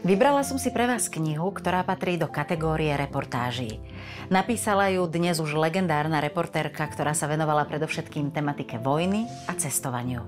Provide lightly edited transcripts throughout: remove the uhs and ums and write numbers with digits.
Vybrala som si pre vás knihu, ktorá patrí do kategórie reportáží. Napísala ju dnes už legendárna reportérka, ktorá sa venovala predovšetkým tematike vojny a cestovaniu.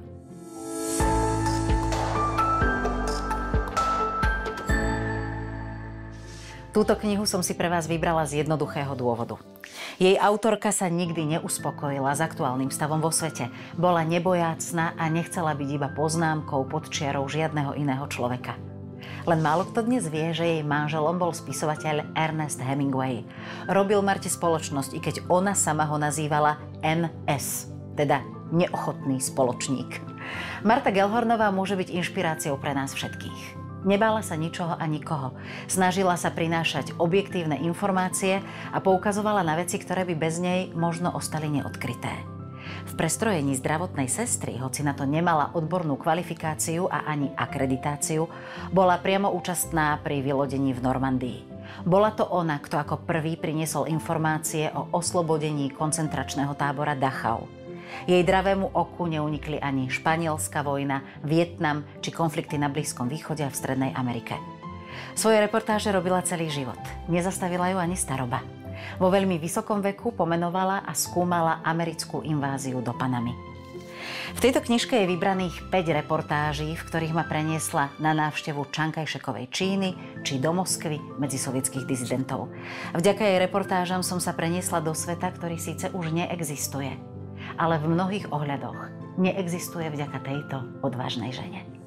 Túto knihu som si pre vás vybrala z jednoduchého dôvodu. Jej autorka sa nikdy neuspokojila s aktuálnym stavom vo svete. Bola nebojácna a nechcela byť iba poznámkou pod čiarou žiadneho iného človeka. Len málo kto dnes vie, že jej manželom bol spisovateľ Ernest Hemingway. Robil Marte spoločnosť, i keď ona sama ho nazývala NS, teda neochotný spoločník. Marta Gellhornová môže byť inšpiráciou pre nás všetkých. Nebála sa ničoho a nikoho. Snažila sa prinášať objektívne informácie a poukazovala na veci, ktoré by bez nej možno ostali neodkryté. V prestrojení zdravotnej sestry, hoci na to nemala odbornú kvalifikáciu a ani akreditáciu, bola priamo účastná pri vylodení v Normandii. Bola to ona, kto ako prvý priniesol informácie o oslobodení koncentračného tábora Dachau. Jej dravému oku neunikli ani španielská vojna, Vietnam či konflikty na Blízkom východe a v Strednej Amerike. Svoje reportáže robila celý život. Nezastavila ju ani staroba. Vo veľmi vysokom veku pomenovala a skúmala americkú inváziu do Panamy. V tejto knižke je vybraných 5 reportáží, v ktorých ma preniesla na návštevu Čankajšekovej Číny či do Moskvy medzi sovietských dizidentov. Vďaka jej reportážam som sa preniesla do sveta, ktorý síce už neexistuje, ale v mnohých ohľadoch neexistuje vďaka tejto odvážnej žene.